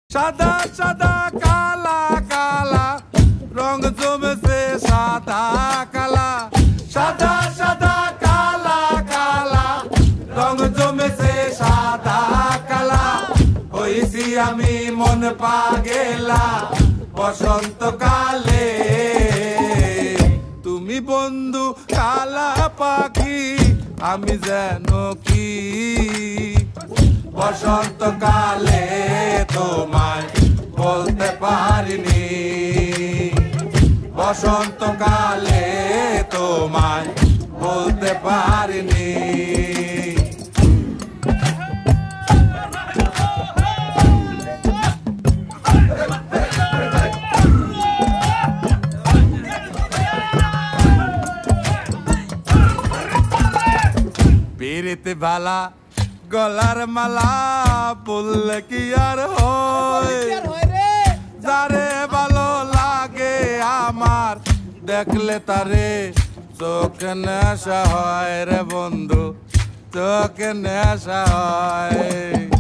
সাদা সাদা কালা কালা রং জমেছে সাদা কালা সাদা সাদা কালা কালা রং জমেছে সাদা কালা হইছি আমি মন পাগেলা বসন্তকালে তুমি বন্ধু কালা পাখি আমি যেন কি বসন্তকালে তোমায় বলতে পারিনি বসন্তকালে তোমায় বলতে পারিনি পিরিতে ভালা গলার মালা বললে কি আর হয় যারে ভালো লাগে আমার দেখলে তারে চোখে নেশা হয় রে বন্ধু চোখে নেশা হয়।